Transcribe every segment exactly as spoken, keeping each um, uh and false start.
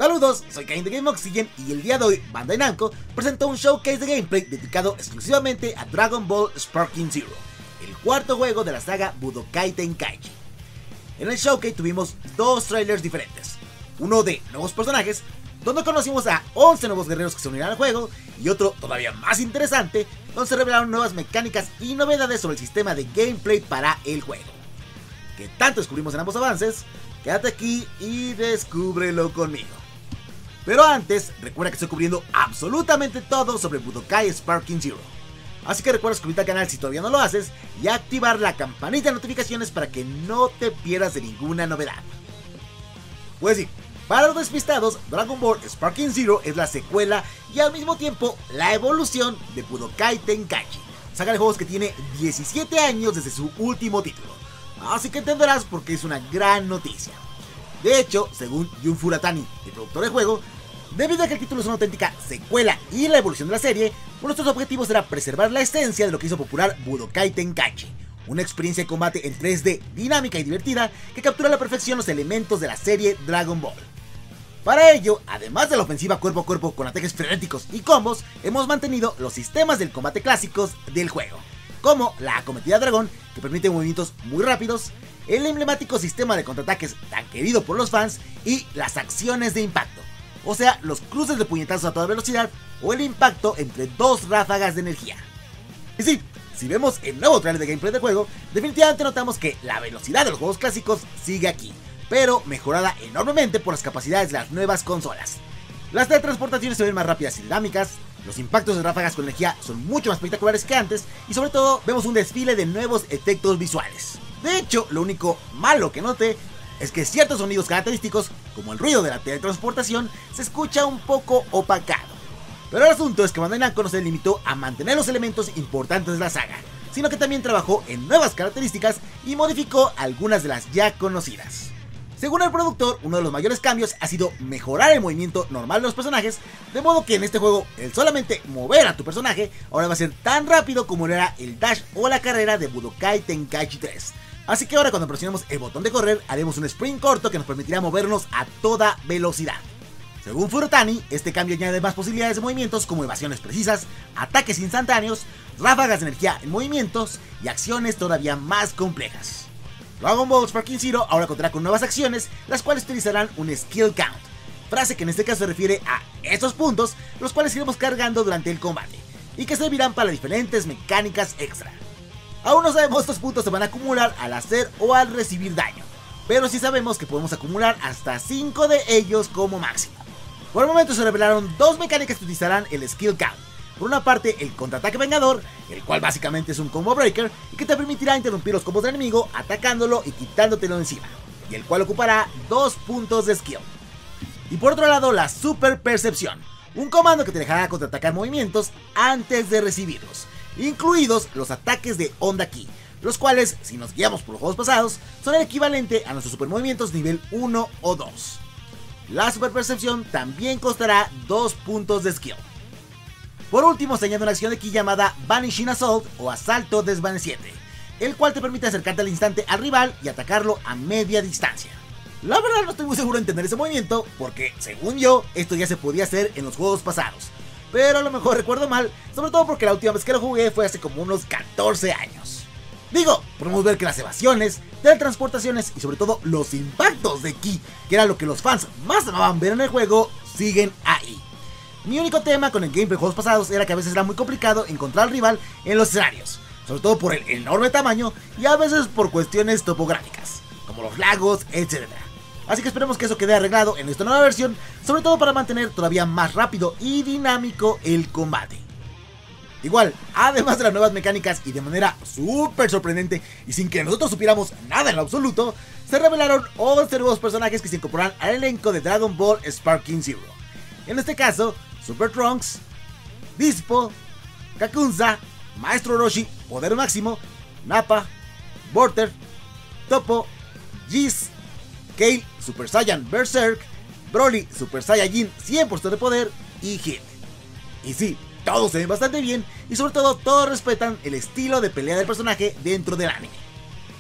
Saludos, soy Cain de GameOxygen y el día de hoy Bandai Namco presentó un showcase de gameplay dedicado exclusivamente a Dragon Ball Sparking Zero, el cuarto juego de la saga Budokai Tenkaichi. En el showcase tuvimos dos trailers diferentes, uno de nuevos personajes, donde conocimos a once nuevos guerreros que se unirán al juego, y otro todavía más interesante, donde se revelaron nuevas mecánicas y novedades sobre el sistema de gameplay para el juego. ¿Qué tanto descubrimos en ambos avances? Quédate aquí y descúbrelo conmigo. Pero antes, recuerda que estoy cubriendo absolutamente todo sobre Budokai Sparking Zero. Así que recuerda suscribirte al canal si todavía no lo haces y activar la campanita de notificaciones para que no te pierdas de ninguna novedad. Pues sí, para los despistados, Dragon Ball Sparking Zero es la secuela y al mismo tiempo la evolución de Budokai Tenkaichi, saga de juegos que tiene diecisiete años desde su último título. Así que entenderás por qué es una gran noticia. De hecho, según Jun Furatani, el productor del juego, debido a que el título es una auténtica secuela y la evolución de la serie, uno de nuestros objetivos era preservar la esencia de lo que hizo popular Budokai Tenkaichi, una experiencia de combate en tres D dinámica y divertida que captura a la perfección los elementos de la serie Dragon Ball. Para ello, además de la ofensiva cuerpo a cuerpo con ataques frenéticos y combos, hemos mantenido los sistemas del combate clásicos del juego, como la acometida dragón, que permite movimientos muy rápidos, el emblemático sistema de contraataques tan querido por los fans y las acciones de impacto, o sea, los cruces de puñetazos a toda velocidad o el impacto entre dos ráfagas de energía. Y sí, si vemos el nuevo trailer de gameplay del juego, definitivamente notamos que la velocidad de los juegos clásicos sigue aquí, pero mejorada enormemente por las capacidades de las nuevas consolas. Las teletransportaciones se ven más rápidas y dinámicas, los impactos de ráfagas con energía son mucho más espectaculares que antes y sobre todo vemos un desfile de nuevos efectos visuales. De hecho, lo único malo que noté es que ciertos sonidos característicos, como el ruido de la teletransportación, se escucha un poco opacado. Pero el asunto es que Bandai Namco no se limitó a mantener los elementos importantes de la saga, sino que también trabajó en nuevas características y modificó algunas de las ya conocidas. Según el productor, uno de los mayores cambios ha sido mejorar el movimiento normal de los personajes, de modo que en este juego el solamente mover a tu personaje ahora va a ser tan rápido como era el dash o la carrera de Budokai Tenkaichi tres. Así que ahora cuando presionemos el botón de correr haremos un sprint corto que nos permitirá movernos a toda velocidad. Según Furatani, este cambio añade más posibilidades de movimientos como evasiones precisas, ataques instantáneos, ráfagas de energía en movimientos y acciones todavía más complejas. Dragon Ball Sparking Zero ahora contará con nuevas acciones, las cuales utilizarán un skill count, frase que en este caso se refiere a estos puntos, los cuales iremos cargando durante el combate, y que servirán para diferentes mecánicas extra. Aún no sabemos si estos puntos se van a acumular al hacer o al recibir daño, pero sí sabemos que podemos acumular hasta cinco de ellos como máximo. Por el momento se revelaron dos mecánicas que utilizarán el skill count. Por una parte, el contraataque vengador, el cual básicamente es un combo breaker y que te permitirá interrumpir los combos del enemigo atacándolo y quitándotelo encima, y el cual ocupará dos puntos de skill. Y por otro lado, la super percepción, un comando que te dejará contraatacar movimientos antes de recibirlos, incluidos los ataques de onda ki, los cuales, si nos guiamos por los juegos pasados, son el equivalente a nuestros super movimientos nivel uno o dos. La super percepción también costará dos puntos de skill. Por último, se añade una acción de ki llamada Vanishing Assault o Asalto Desvaneciente, el cual te permite acercarte al instante al rival y atacarlo a media distancia. La verdad no estoy muy seguro de entender ese movimiento, porque según yo, esto ya se podía hacer en los juegos pasados, pero a lo mejor recuerdo mal, sobre todo porque la última vez que lo jugué fue hace como unos catorce años. Digo, podemos ver que las evasiones, teletransportaciones y sobre todo los impactos de ki, que era lo que los fans más amaban ver en el juego, siguen ahí. Mi único tema con el gameplay de juegos pasados era que a veces era muy complicado encontrar al rival en los escenarios, sobre todo por el enorme tamaño y a veces por cuestiones topográficas, como los lagos, etcétera. Así que esperemos que eso quede arreglado en esta nueva versión, sobre todo para mantener todavía más rápido y dinámico el combate. Igual, además de las nuevas mecánicas y de manera súper sorprendente y sin que nosotros supiéramos nada en lo absoluto, se revelaron once nuevos personajes que se incorporarán al elenco de Dragon Ball Sparking Zero. En este caso, Super Trunks, Dispo, Kakunza, Maestro Roshi, Poder Máximo, Nappa, Vorter, Toppo, Jizz, Kale, Super Saiyan Berserk, Broly, Super Saiyajin cien por ciento de poder y Hit. Y sí, todos se ven bastante bien y sobre todo todos respetan el estilo de pelea del personaje dentro del anime.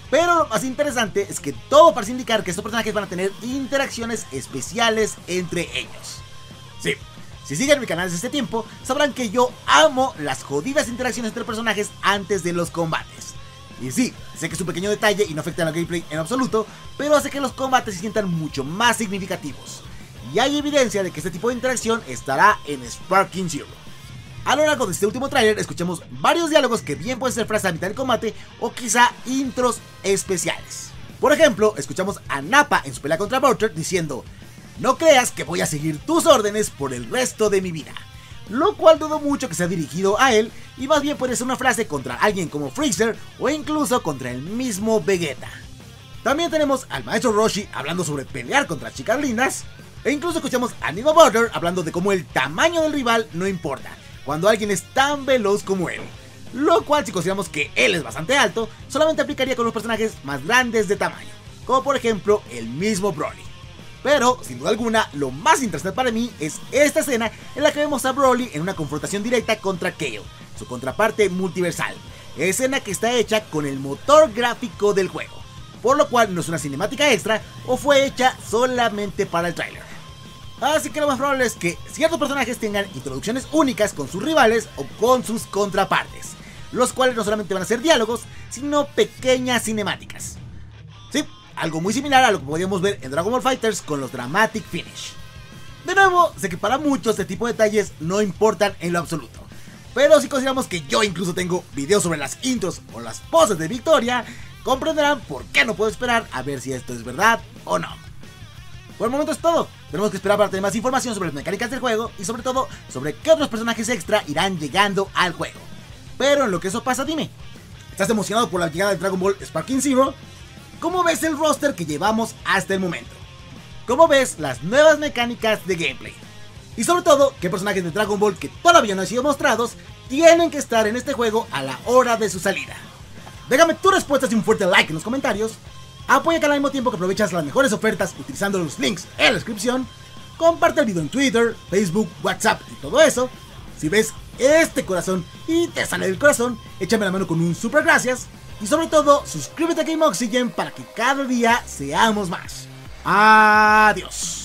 Pero lo más interesante es que todo parece indicar que estos personajes van a tener interacciones especiales entre ellos. Sí, si siguen mi canal desde este tiempo, sabrán que yo amo las jodidas interacciones entre personajes antes de los combates. Y sí, sé que es un pequeño detalle y no afecta al gameplay en absoluto, pero hace que los combates se sientan mucho más significativos. Y hay evidencia de que este tipo de interacción estará en Sparking Zero. A lo largo de este último tráiler escuchamos varios diálogos que bien pueden ser frases a mitad del combate o quizá intros especiales. Por ejemplo, escuchamos a Nappa en su pelea contra Butcher diciendo: "No creas que voy a seguir tus órdenes por el resto de mi vida", lo cual dudo mucho que sea dirigido a él y más bien puede ser una frase contra alguien como Freezer o incluso contra el mismo Vegeta. También tenemos al maestro Roshi hablando sobre pelear contra chicas lindas e incluso escuchamos a Nino Butler hablando de cómo el tamaño del rival no importa cuando alguien es tan veloz como él, lo cual si consideramos que él es bastante alto, solamente aplicaría con los personajes más grandes de tamaño, como por ejemplo el mismo Broly. Pero, sin duda alguna, lo más interesante para mí es esta escena en la que vemos a Broly en una confrontación directa contra Kale, su contraparte multiversal, escena que está hecha con el motor gráfico del juego, por lo cual no es una cinemática extra o fue hecha solamente para el tráiler. Así que lo más probable es que ciertos personajes tengan introducciones únicas con sus rivales o con sus contrapartes, los cuales no solamente van a ser diálogos, sino pequeñas cinemáticas. Sí, algo muy similar a lo que podíamos ver en Dragon Ball FighterZ con los Dramatic Finish. De nuevo, sé que para muchos este tipo de detalles no importan en lo absoluto, pero si consideramos que yo incluso tengo videos sobre las intros o las poses de victoria, comprenderán por qué no puedo esperar a ver si esto es verdad o no. Por el momento es todo, tenemos que esperar para tener más información sobre las mecánicas del juego y sobre todo sobre qué otros personajes extra irán llegando al juego. Pero en lo que eso pasa, dime, ¿estás emocionado por la llegada de Dragon Ball Sparking Zero? ¿Cómo ves el roster que llevamos hasta el momento? ¿Cómo ves las nuevas mecánicas de gameplay? Y sobre todo, ¿qué personajes de Dragon Ball que todavía no han sido mostrados tienen que estar en este juego a la hora de su salida? Déjame tus respuestas y un fuerte like en los comentarios. Apoya el canal al mismo tiempo que aprovechas las mejores ofertas utilizando los links en la descripción. Comparte el video en Twitter, Facebook, WhatsApp y todo eso. Si ves este corazón y te sale del corazón, échame la mano con un super gracias. Y sobre todo, suscríbete a Game Oxygen para que cada día seamos más. Adiós.